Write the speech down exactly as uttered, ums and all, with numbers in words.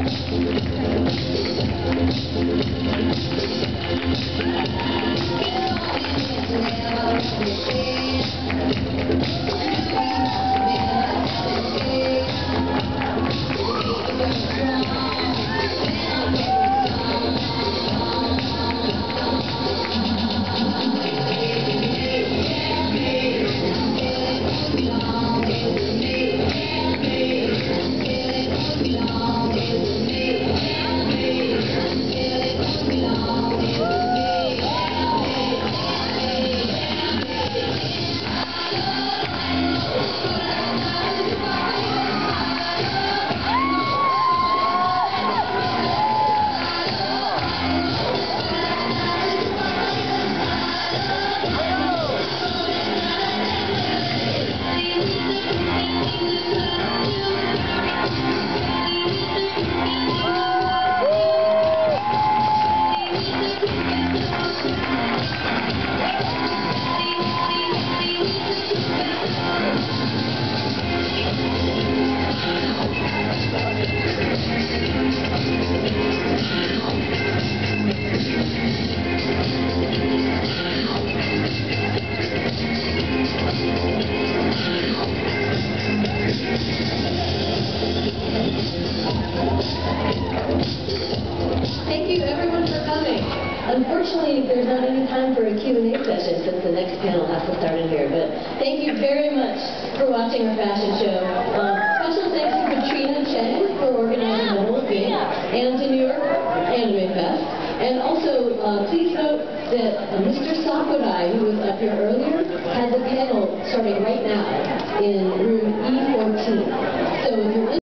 Unfortunately, there's not any time for a Q and A session since the next panel has to start in here, but thank you very much for watching our fashion show. Um, special thanks to Katrina Chen for organizing the whole thing, and to New York Anime Fest. And also, uh, please note that uh, Mister Sakurai, who was up here earlier, has a panel starting right now in room E fourteen. So if you're